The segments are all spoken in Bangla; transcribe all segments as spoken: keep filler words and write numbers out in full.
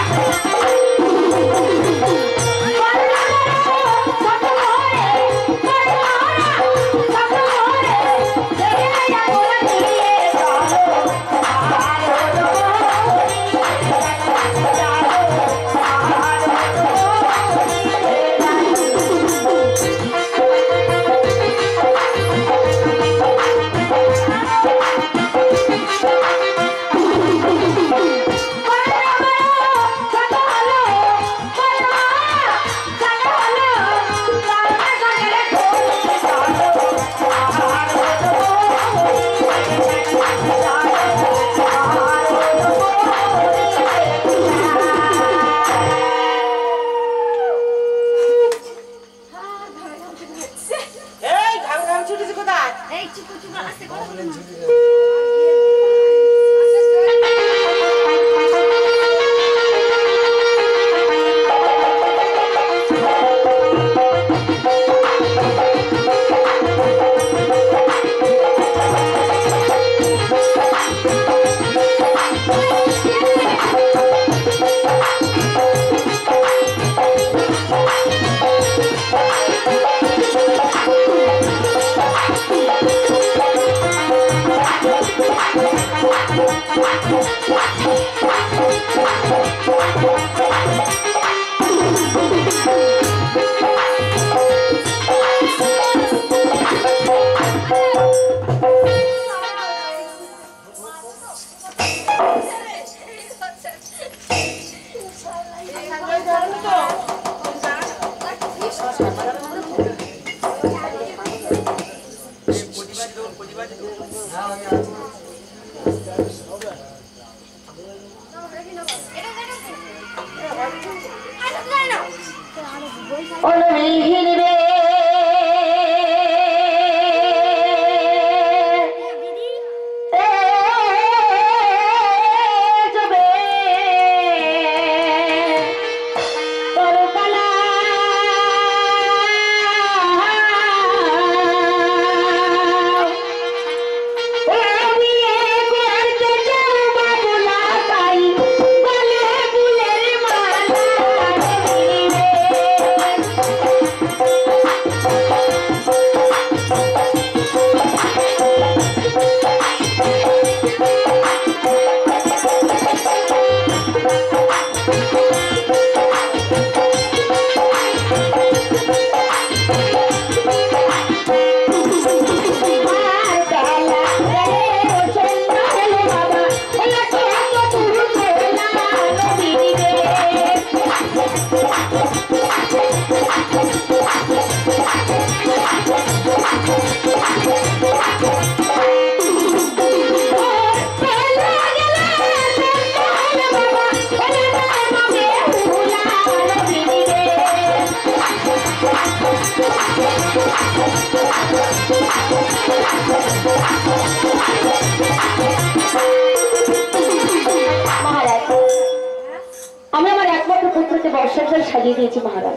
সাজিয়ে দিয়েছি মহারাজ।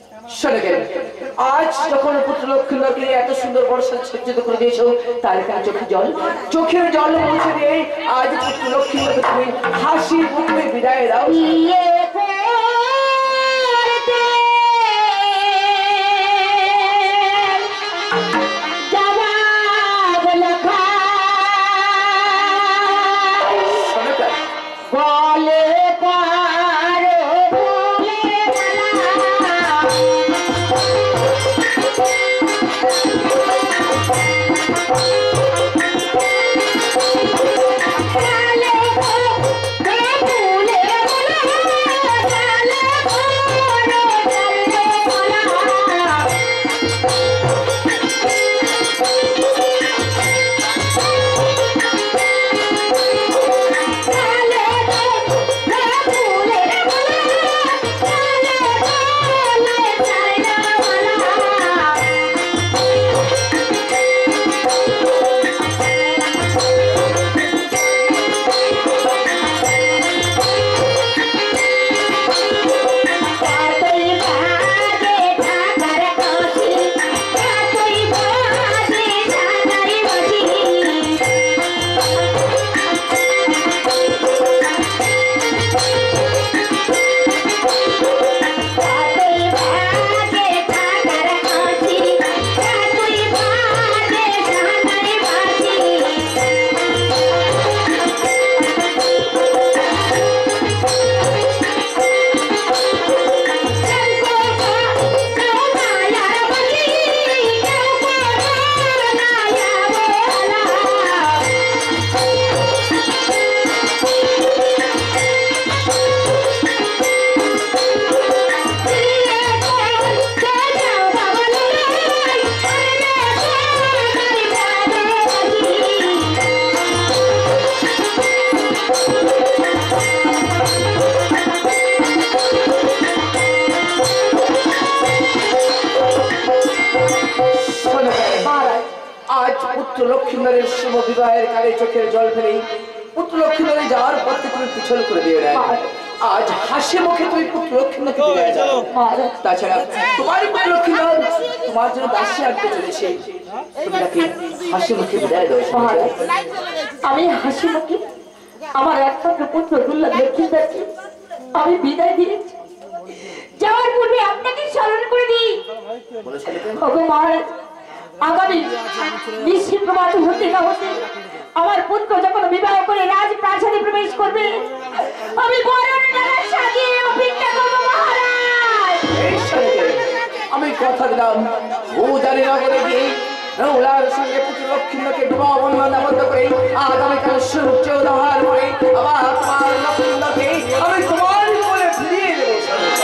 আজ যখন পুত্র লক্ষ্মীকে এত সুন্দর বর্ষা সজ্জিত করে দিয়েছ, তার এখানে চোখের জল চোখের জল মুছে দিয়ে আজ পুত্র লক্ষ্মীকে তুমি হাসি মুখে বিদায় দাও। Hallelujah. বিবাহের কালে চোখের জল ফেলে পুত্র লক্ষ্মীন্দরে যাওয়ার পথে তুমি পিছল করে দিয়ে দেয়। আজ হাসি মুখে তুমি পুত্র লক্ষ্মীন্দরকে বিদায় দাও। তাছাড়া তোমার পুত্র লক্ষ্মীন্দর তোমার জন্য দাসী আনতে চলেছে, তুমি তাকে হাসি মুখে বিদায় দাও। আমি হাসি মুখে আমার একমাত্র পুত্র দুর্লভ লক্ষ্মীন্দরকে আমি বিদায় দিয়েছি। যাওয়ার পূর্বে আপনাকে স্মরণ করে দিই মহারাজ, আগামী নিশ্চিত প্রমাণ হতে না হতে আমার পুত্র যখন বিবাহ করে রাজপ্রাসাদে প্রবেশ করবে আমি বরণ ডালা সাজিয়ে অপেক্ষা করবো মহারাজ। আমি কথা দিলাম ও জানি না করে দিয়ে ওলার সঙ্গে পুত্র লক্ষ্মীন্দরকে বিবাহ বন্ধন আবদ্ধ করে আগামীকাল সূর্য উদয়ের পরে আবার তোমার লক্ষ্মীন্দরকে আমি তোমার বলে ফিরিয়ে দেবো।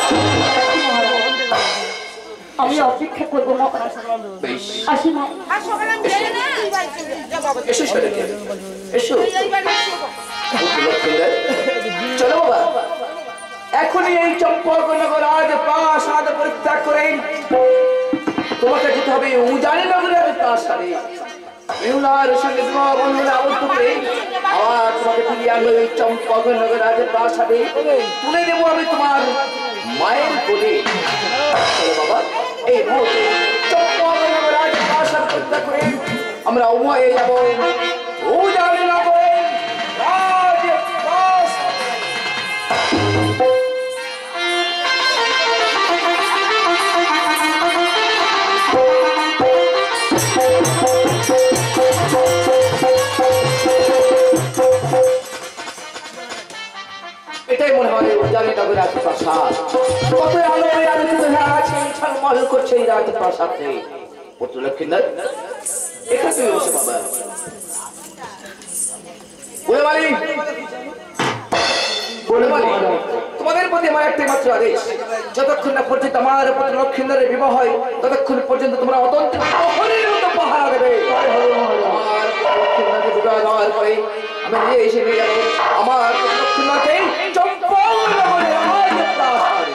আমি অপেক্ষা করবো মহারাজ। আসি না এসো এসো চলো বাবা, এখনই এই চম্পকনগর আজ প্রাসাদ পরিত্যাগ করে তোমাকে যেতে হবে উজানি নগরের প্রাসাদে। মেহুলার সঙ্গে বিবাহ বন্ধনে আবদ্ধ করে আবার তোমাকে ফিরিয়ে আনবো এই চম্পকনগর আজ প্রাসাদে, তুলে দেবো আমি তোমার মায়ের কোলে। চলো বাবা, এই মুহূর্তে চম্পকনগর আজ প্রাসাদ পরিত্যাগ করে আমরা উভয়ে যাবো উজানি নগরে রাজ প্রাসাদে। এটাই মনে হয় উজানি নগরের রাজপ্রাসাদ। কত আলোয় আলোকিত হয়ে আছে, ঝলমল করছে এই রাজপ্রাসাদে। পুত্র লক্ষ্মীন্দর এখানে তুমি বসে বাবা। বলে মালি বলে মালি তোমাদের প্রতি আমার একটাই মাত্র আদেশ, যতক্ষণ না পর্যন্ত আমার পুত্র লক্ষ্মীন্দরের বিবাহ হয় ততক্ষণ পর্যন্ত তোমরা অত্যন্ত প্রহরীর মতো পাহারা দেবে। আমার লক্ষ্মীন্দরকে বিবাহ দেওয়ার পরে আমি নিজে এসে নিয়ে যাবো আমার লক্ষ্মীন্দরকে চম্পকনগরে রাজপ্রাসাদে।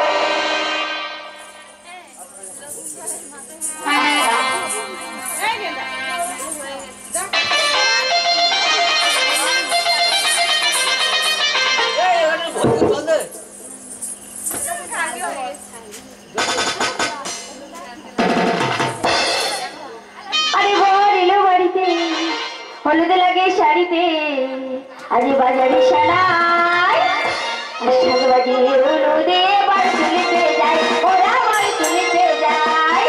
আরে বর এলো বাড়িতে, হলুদ লাগে শাড়িতে, আরে বাজারে সানাই শাক বাজিয়ে হলুদে বার তুলিতে যায়, ওরা বার তুলিতে যায়।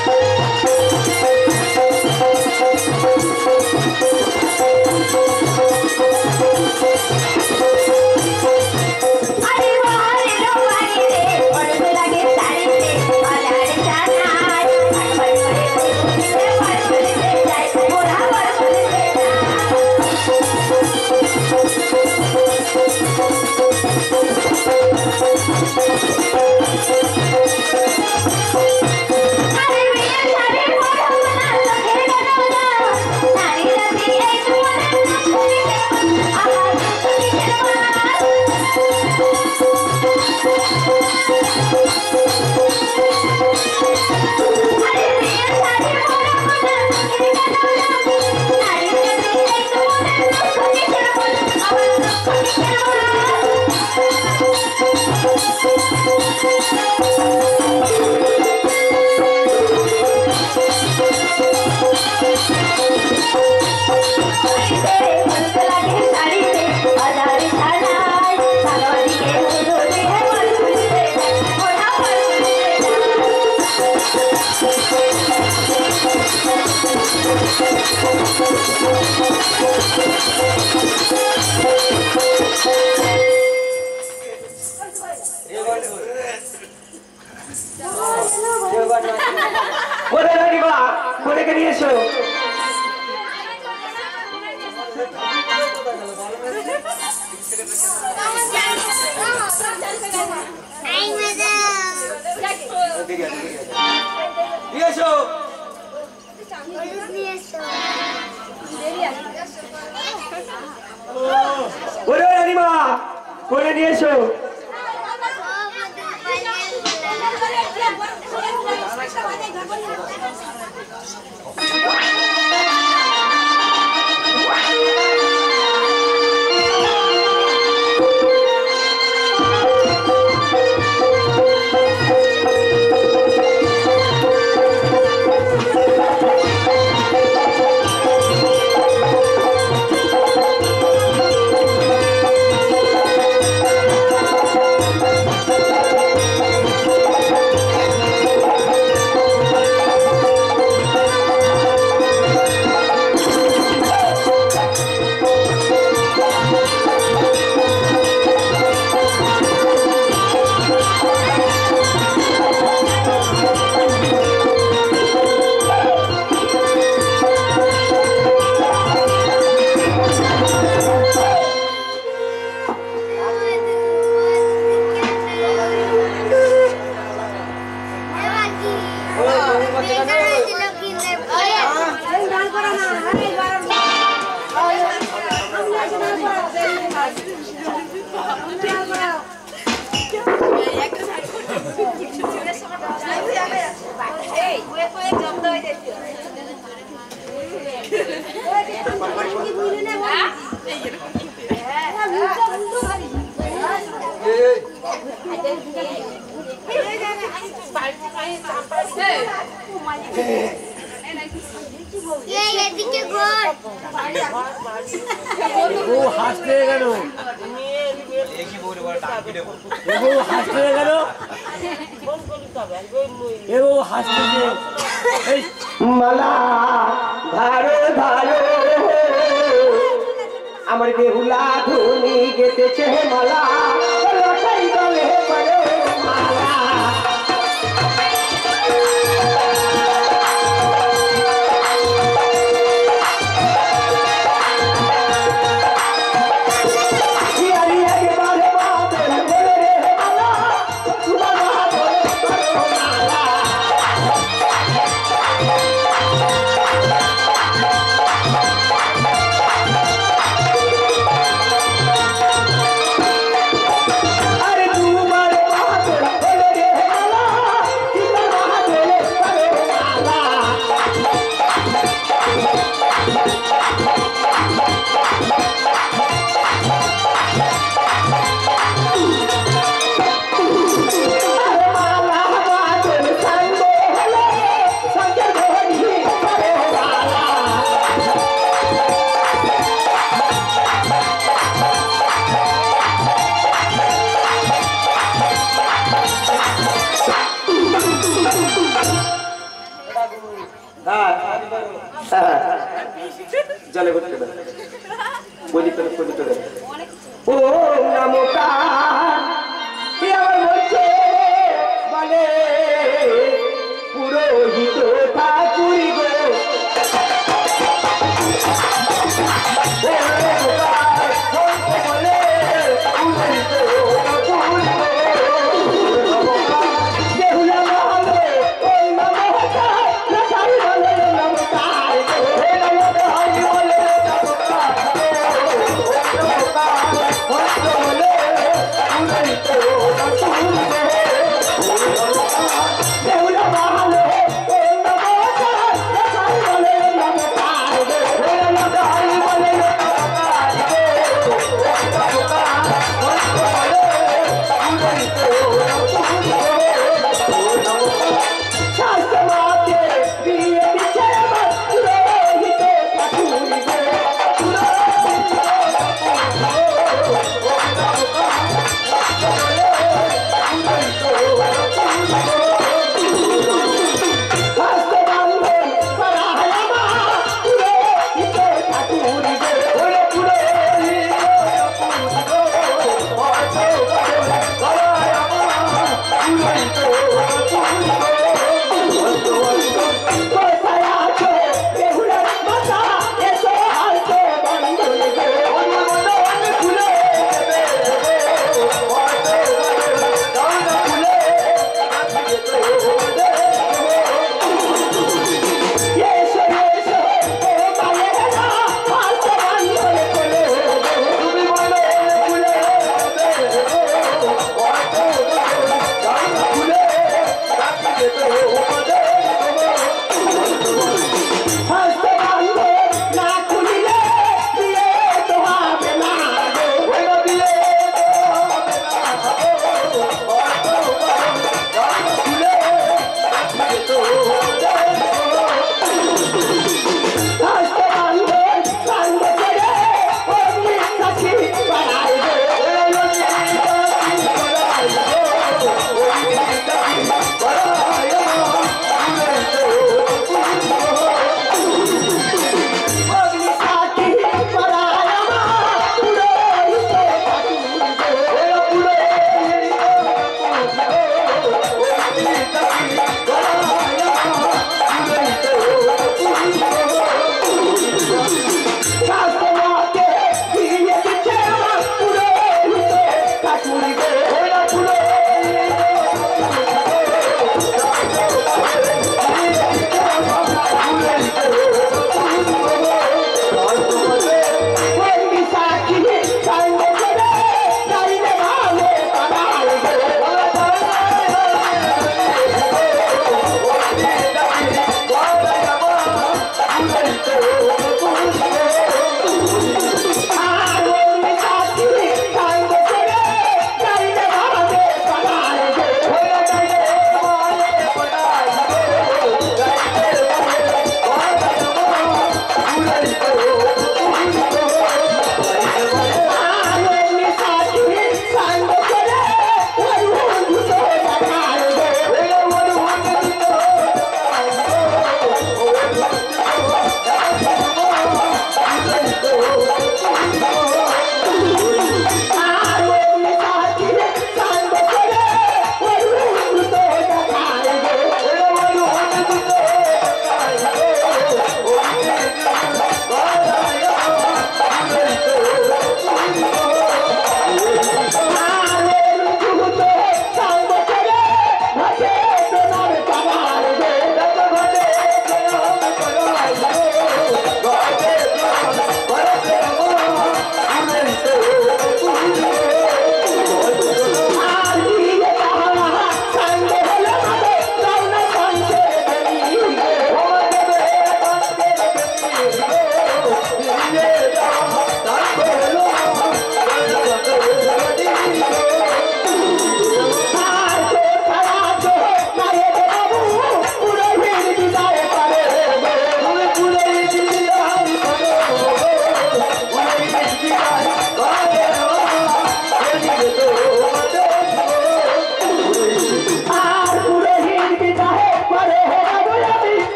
আরে বর এলো বাড়িতে, হলুদ লাগে শাড়িতে, বাজারে সানাই শাক বাজিয়ে হলুদে বার তুলিতে যায়, ওরা বার তুলিতে যায়। আরে বিয়ে শাড়ি পরো না, চোখের কাজল দাও, নারী জাতি এই তোমার তুলিতে আমার তুলিতে আরে বিয়ে শাড়ি পরো না, চোখের কাজল দাও, নারী জাতি এই তোমার তুলিতে আমার তুলিতে বলে রানীমা, বলে কে নিয়ে এসো। বলে রানীমা, বলে নিয়ে এসো। হাসতে গেল হাসতে গেল হাসতে মালা ধারো ধারো আমার বেহুলা ধুনি গেতেছে মালা লটাই গলে পড়ে মালা জলে করতে বলি করে বলি করে ও নমকা আমার মধ্যে বলে পুরোহিত ঠাকুরি গো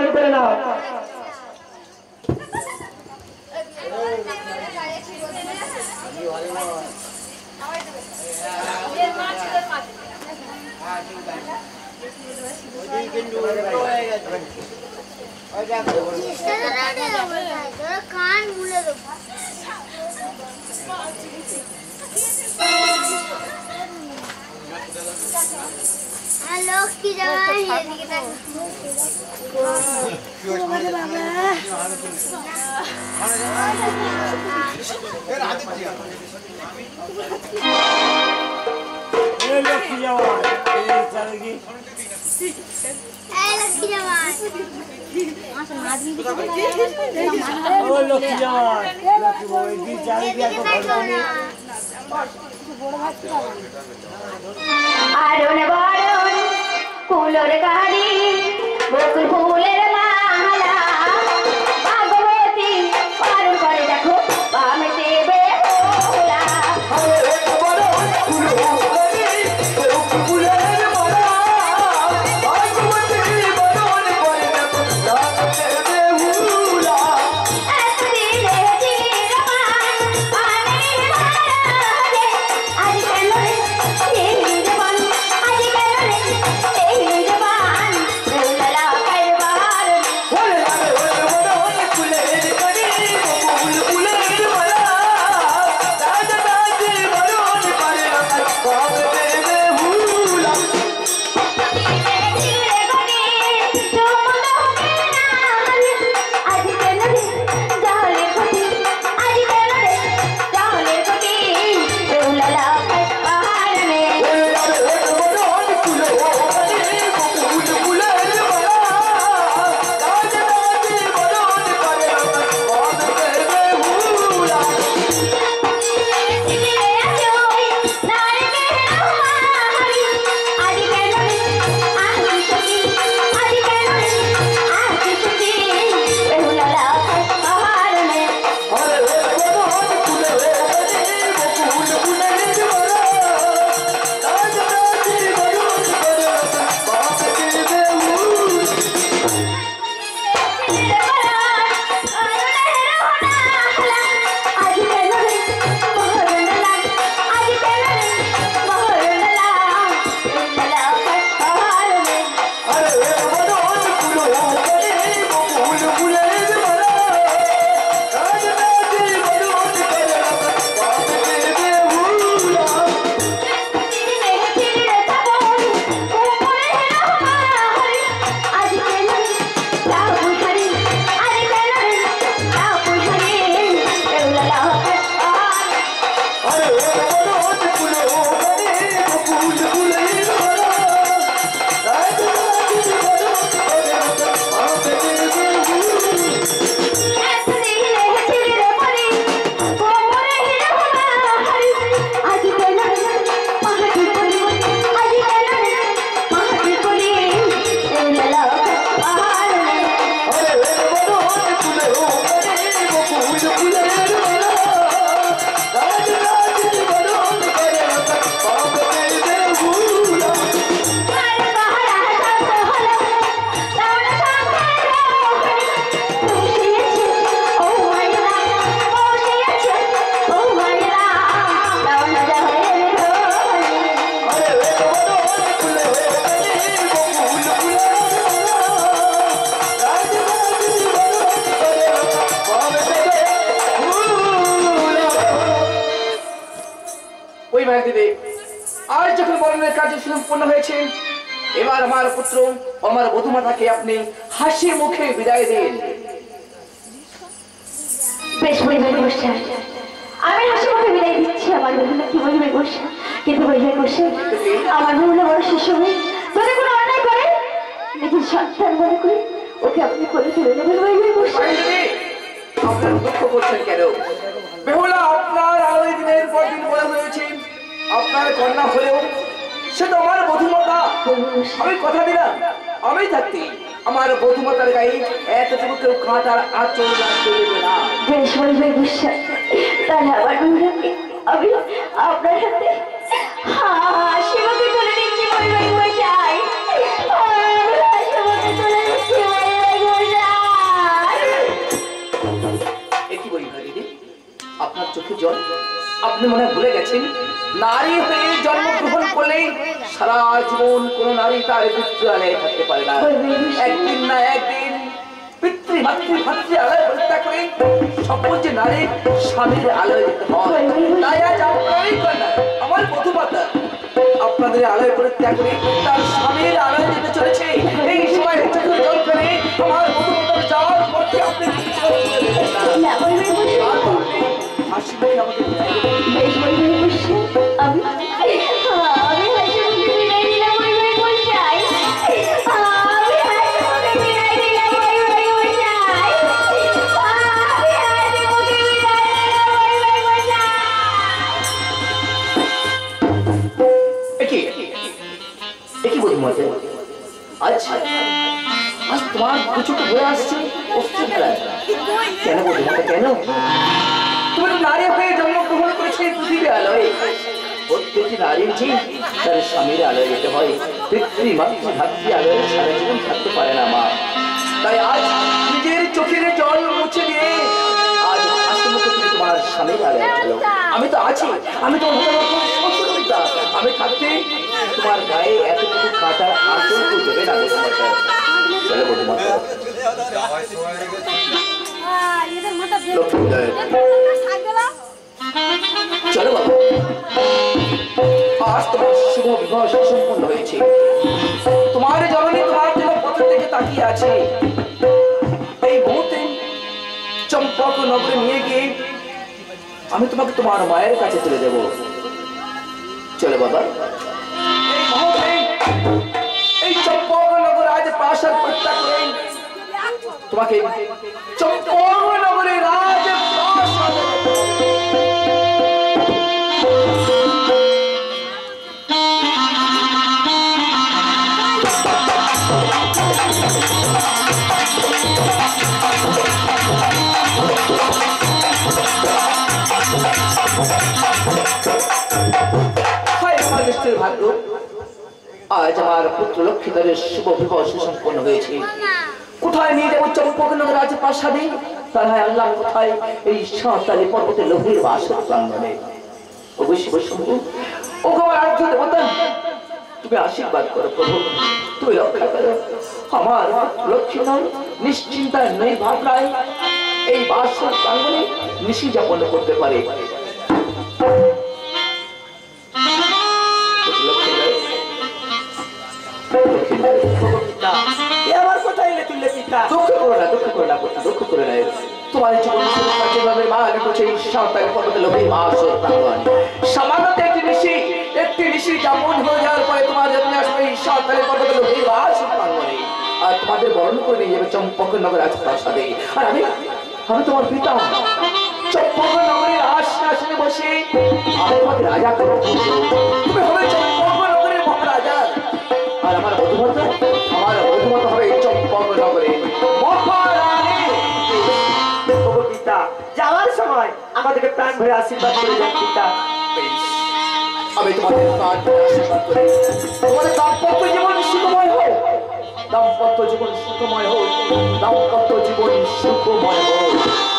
বরণ করে নাও। কান মুলে দেবো লক্ষ্মী জামাই এদিকে দেখ লক্ষ্মী যাওয়া চালে কি লক্ষ্মী জামাই ও লক্ষ্মী যাওয়া লক্ষ্মী বই কি চালে কি এখন আরণ বরণ ফুলের গাড়ি বকুল ফুলের মালা ভাগবতী পারণ করে দেখো বামে দেবে ওলা আর যখন বরণের কার্য সম্পন্ন হয়েছে এবার আমার পুত্র আমার বধূমাতাকে আপনি হাসি মুখে বিদায় দিন। বেশ বৈবাহিক গোষ্ঠা আমি হাসি মুখে বিদায় দিচ্ছি আমার বধূকে কি বৈবাহিক গোষ্ঠা কিন্তু বৈবাহিক গোষ্ঠা আমার বধূরা বড় শিশু হয়ে যদি কোনো অন্যায় করে নিজের সন্তান মনে করে ওকে আপনি করে তুলে নেবেন বৈবাহিক গোষ্ঠা। আপনার দুঃখ করছেন কেন? বেহুলা আপনার আরো দিনের পর দিন বড় হয়েছে, আপনার কন্যা হলেও সে তো আমার বধূমাতা। আমি কথা দিলাম আমি থাকতে আমার বধূমাতার গায়ে এতটুকু কেউ কাঁটার আঁচল রাখতে দেবে না। বেশ বৈবাহিক গোষ্ঠা তাহলে আমার বধূরাকে আমি আপনার হাতে হাসি মুখে তুলে দিচ্ছি বৈবাহিক গোষ্ঠা। হাসি মুখে তুলে দিচ্ছি বৈবাহিক গোষ্ঠা। আপনার চোখে জল আপনি মনে হয় ভুলে গেছেন নারী হয়ে জন্মগ্রহণ করলে সারা জীবন কোন নারী তার পিতৃআলয়ে থাকতে পারে না একদিন না একদিন পিতৃ মাতৃ ভাতৃ আলয় পরিত্যাগ করে সকল যে নারী স্বামীর আলয়ে যেতে হয় তাই আজ আপনারই কন্যা আমার বধূমাতা আপনাদের আলয় পরিত্যাগ করে তার স্বামীর আলয়ে যেতে চলেছে এই সময় চোখের জল ফেলে আমার বধূমাতার যাওয়ার পথে আপনি না বই বই বসে হাসি মুখে আমাকে বিদায় করুন। বেশ বই বই বসে আমি আমি হাসি মুখে বিদায় দিলাম বই বই বসে আমি হাসি মুখে বিদায় দিলাম বই বই বসে আমি হাসি মুখে বিদায় দিলাম বই বই বসে একি একি বধূমাতা আচ্ছা আজ তোমার কিছুটা ঘুরে আসছে অস্থির খেলায় কেন বধূমাতা কেন তুমি নারী হয়ে জন্মগ্রহণ করেছে পৃথিবী আলোয় প্রত্যেকটি নারীর যে তার স্বামীর আলোয় যেতে হয় পিতৃ মাতৃ ভাতৃ আলোয় সারা জীবন থাকতে পারে না মা তাই আজ নিজের চোখের জল মুছে দিয়ে আজ হাসি মুখে তুমি তোমার স্বামীর আলোয় চলো আমি তো আছি আমি তো শ্বশুরপিতা আমি থাকতে তোমার গায়ে এতটুকু কাটার আচরণ দেবে না বধূমাতা চলো বধূমাতা চলো বাবু আজ তোমার শুভ বিবাহ সম্পন্ন হয়েছে তোমার জননী তোমার জন্য পথের দিকে তাকিয়ে আছে এই মুহূর্তে চম্পক নগরে নিয়ে গিয়ে আমি তোমাকে তোমার মায়ের কাছে তুলে দেব চলো বাবা এই মুহূর্তে এই চম্পক নগর আজ প্রাসাদ প্রত্যাগ করে তোমাকে চম্পক নগরে রাজ প্রাসাদ ভাগ্য আজ আমার পুত্র লক্ষ্মীধরের শুভ বিবাহ সুসম্পন্ন হয়েছে কোথায় নিয়ে যাবো চম্পকনগর রাজপ্রাসাদে তার হয় আল্লাহ কোথায় এই সাঁওতালি পর্বতের লোভের বাসর প্রাঙ্গণে অবশ্যই বৈষ্ণব ও আমার আর্য দেবতা তুমি আশীর্বাদ করো প্রভু তুমি রক্ষা করো আমার লক্ষ্মীধর নিশ্চিন্তায় নেই ভাবনায় এই বাসর প্রাঙ্গণে নিশি যাপন করতে পারে আমার কোথায় এলে তুললে পিতা দুঃখ করো না দুঃখ করো না দুঃখ করে নাই তোমার জীবন যেভাবে মা রেখেছে এই সাঁওতালি পর্বতে লোভী মা আসর প্রাঙ্গণ সামান্য একটি নিশি একটি নিশি যাপন হয়ে যাওয়ার পরে তোমার জন্য আসবে এই সাঁওতালি পর্বতে লোভী মা আসর প্রাঙ্গণে আর তোমাদের বরণ করে নিয়ে যাবে চম্পকনগর রাজপ্রাসাদে আর আমি আমি তোমার পিতা চম্পকনগরের আসনে বসে আমি তোমাকে রাজা করবো তুমি হবে চম্পকনগরের মহারাজা আর আমার বধূমাতা আমার বধূমাতা হবে চম্পকনগরে মহারানী পিতা যাওয়ার সময় আমাদেরকে প্রাণ ভরে আশীর্বাদ করে যান পিতা আমি তোমাদের প্রাণ ভরে আশীর্বাদ করি তোমাদের দাম্পত্য জীবন সুখময় হোক দাম্পত্য জীবন সুখময় হোক দাম্পত্য জীবন সুখময় হোক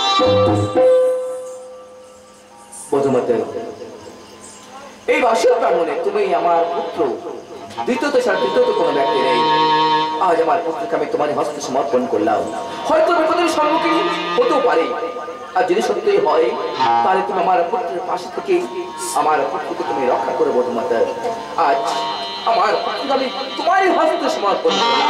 বধূমাতা এই বাসর প্রাঙ্গণে তুমি আমার পুত্র দ্বিতীয়ত ছাড়া তৃতীয়ত কোনো ব্যক্তি নেই আজ আমার পুত্রকে আমি তোমার হস্তে সমর্পণ করলাম হয়তো বিপদের সম্মুখীন হতেও পারে আর যদি সত্যই হয় তাহলে তুমি আমার পুত্রের পাশে থেকে আমার পুত্রকে তুমি রক্ষা করে বধূমাতা আজ আমার পুত্রকে আমি তোমারই হস্তে সমর্পণ করলাম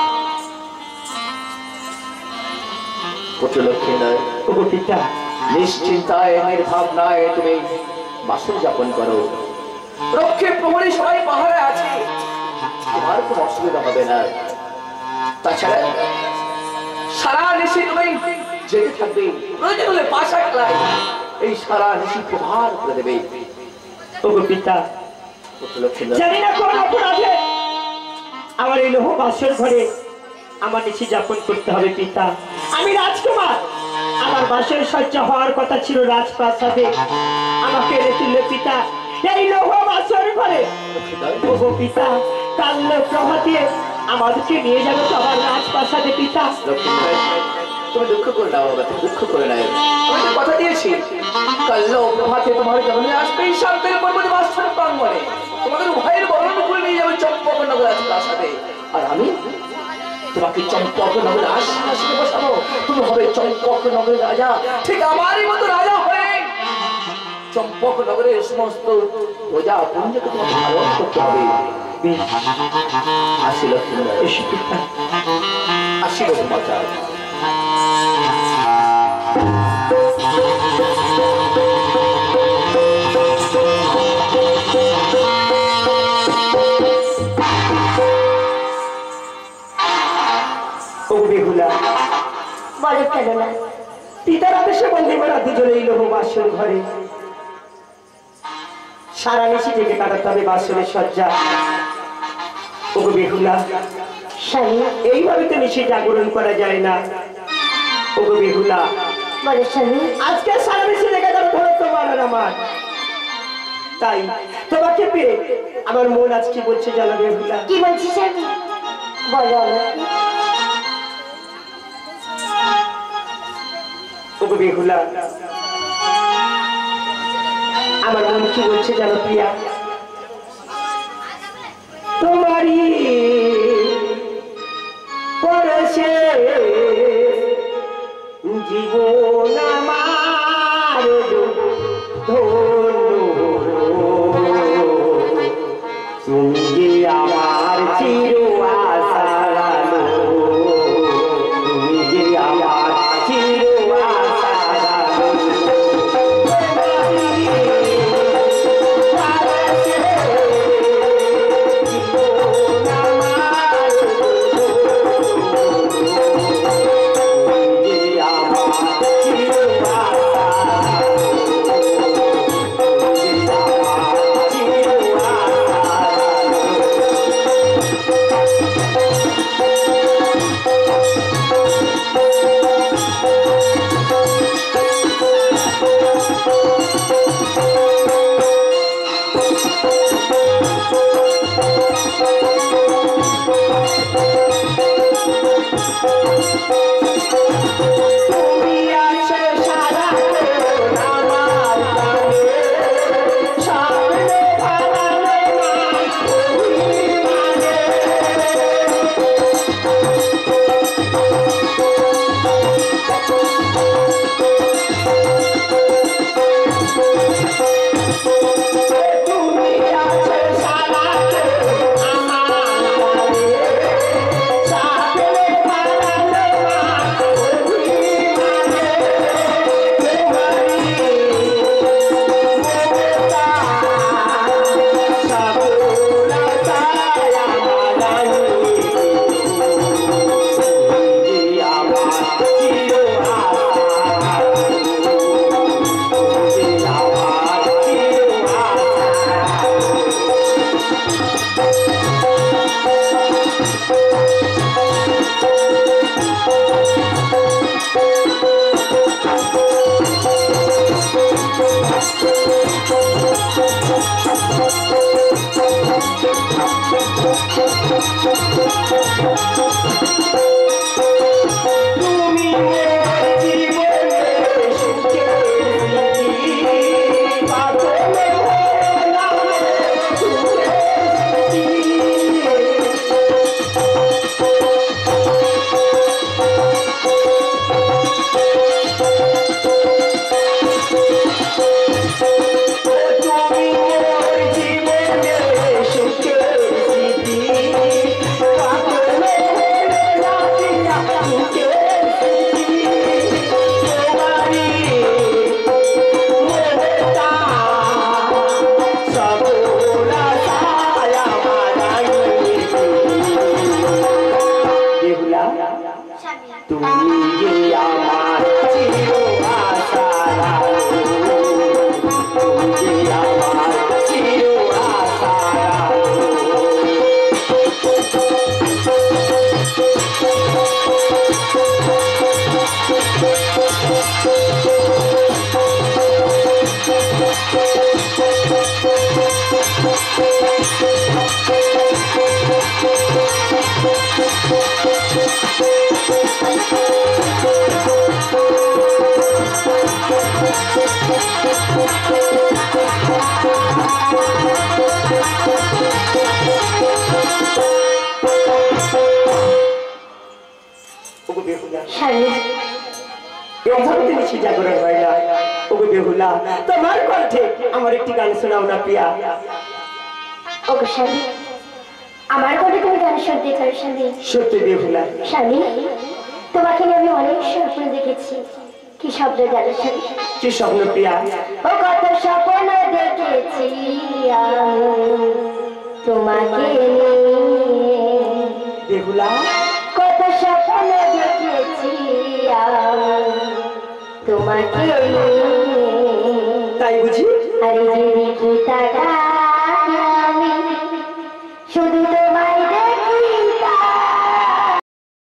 পুত্র লক্ষ্মীধর পিতা নিশ্চিন্তায় নির্ভাবনায় তুমি বাসর যাপন করো রক্ষে প্রহরী সবাই পাহাড়ে আছে তোমার কোনো অসুবিধা হবে না তাছাড়া সারা নিশি তুমি যেতে থাকবে প্রয়োজন হলে পাশা খেলায় এই সারা নিশি প্রহার করে দেবে ওগো পিতা জানি না কোন অপরাধে আমার এই লোহ বাসর ঘরে আমার নিশি যাপন করতে হবে পিতা আমি রাজকুমার আমার বাসের সজ্জা হওয়ার কথা ছিল রাজপ্রাসাদে আমাকে এনে তুললে পিতা এই লোহ বাসর ঘরে ওগো পিতা কাল প্রভাতে আমাদেরকে নিয়ে যাবে তো আমার রাজপ্রাসাদে পিতা তুমি দুঃখ করে নাও বাবা, তুমি দুঃখ করে নাও। আমি তো কথা দিয়েছি কাল প্রভাতে তোমার যখন আসবে শান্তির পর্বত বাসস্থান প্রাঙ্গণে তোমাদের উভয়ের বরণ করে নিয়ে যাবে চম্পকনগর রাজপ্রাসাদে। আর আমি তোমাকে চম্পকনগর আশ্বাসনে বসাবো, তুমি হবে চম্পকনগরের রাজা, ঠিক আমারই মতো রাজা হয়ে চম্পকনগরের সমস্ত প্রজা পুঞ্জকে তোমাকে পালন করতে হবে। আসি লক্ষ্মী, আসি সমাচার। বলে কেন না? পিতার আদেশে বন্দী রাতে চলে এলো বাসর ঘরে। সারা নিশি থেকে কাটাতে হবে বাসরের সজ্জা। ওগো বেহুলা, স্বামী এইভাবে তো নিশি জাগরণ করা যায় না। ওগো বেহুলা, বলে স্বামী আজকে সারা নিশি থেকে কাটাতে হবে তোমার আর আমার। তাই তোমাকে পেয়ে আমার মন আজ কি বলছে জানো বেহুলা? কি বলছিস স্বামী? বলো আমাকে। ওগো বেহুলা, আমার মন কি বলছে জানো প্রিয়া? তোমারই পরশে জীবন আমার তুমি যে আমার চির আশার আলো, তুমি যে আমার চির আশার আলো। Thank you. এইভাবে তো নিশি জাগরণ হয় না। ওগো বেহুলা, তোমার কণ্ঠে আমার একটি গান শোনাও না প্রিয়া। ওগো স্বামী, আমার ঘরে তুমি গান শুনতে চাও স্বামী? সত্যি বেহুলা। স্বামী, তোমাকে নিয়ে আমি অনেক স্বপ্ন দেখেছি। কি স্বপ্ন জানো স্বামী? কি স্বপ্ন প্রিয়া? ও কত স্বপ্ন দেখেছি আমি তোমাকে নিয়ে। বেহুলা, কত স্বপ্ন দেখেছি আমি তোমাকে নিয়ে। তাই বুঝি? আরে যে দেখি তাকাই আমি শুধু